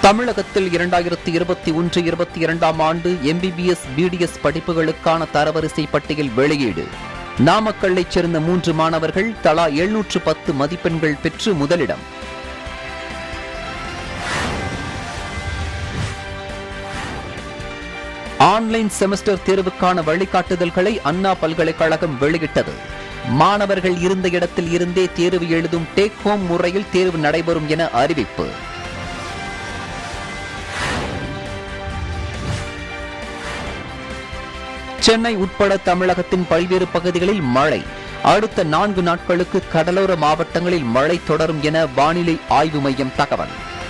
தமிழகத்தில் 2021-22 ஆண்டு MBBS BDS படிப்புகளுக்கான தரவரிசை பட்டியல் வெளியீடு. நாமக்கல்லைச் சேர்ந்த 3 மாணவர்கள் தலா 710 மதிப்பெண்கள் பெற்று முதலிடம். ஆன்லைன் செமஸ்டர் தேர்வுக்கான வழிகாட்டுதல்களை அண்ணா பல்கலைக்கழகம் வெளியிட்டது. மாணவர்கள் இருந்த இடத்தில் இருந்தே தேர்வு எழுதும் டேக் ஹோம் முறையில் தேர்வு நடைபெறும் என அறிவிப்பு. சென்னை உட்பட தமிழகத்தின் பல்வேறு பகுதிகளில் மழை. அடுத்த 4 நாட்களுக்கு கடலோர மாவட்டங்களில் மழை தொடரும் என வானிலை ஆய்வு மையம் தகவல்.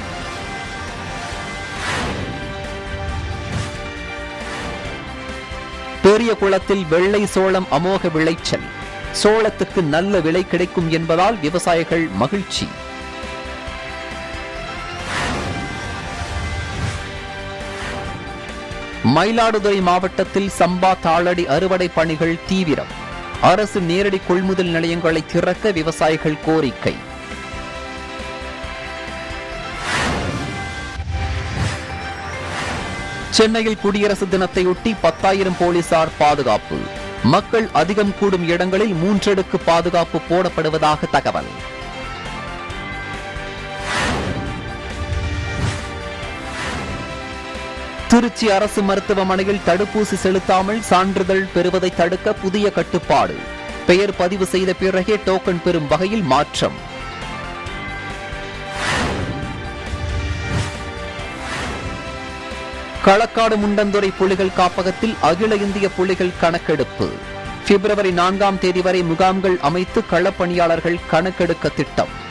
பெரிய குளத்தில் வெள்ளை சோளம் அமோக விளைச்சல். சோளத்துக்கு நல்ல விலை கிடைக்கும் என்பதால் விவசாயிகள் மகிழ்ச்சி. மயிலாடுதுறை மாவட்டத்தில் சம்பா தாளடி அறுவடை பணிகள் தீவிரம். அரசு நேரடி கொள்முதல் நிலையங்களை திறக்க விவசாயிகள் கோரிக்கை. சென்னையில் குடியரசு தினத்தையொட்டி 10,000 போலீசார் பாதுகாப்பு. மக்கள் அதிகம் கூடும் இடங்களில் 3 அடுக்கு பாதுகாப்பு போடப்படுவதாக தகவல். திருச்சி அரசு மருத்துவமனையில் தடுப்பூசி செலுத்தாமல் சான்றிதழ் பெறுவதை தடுக்க புதிய கட்டுப்பாடு. பெயர் பதிவு செய்த பிறகே டோக்கன் பெறும் வகையில் மாற்றம். களக்காடு முண்டந்துறை புலிகள் காப்பகத்தில் அகில இந்திய புலிகள் கணக்கெடுப்பு. பிப்ரவரி 4ஆம் தேதி வரை முகாம்கள் அமைத்து களப்பணியாளர்கள் கணக்கெடுக்க திட்டம்.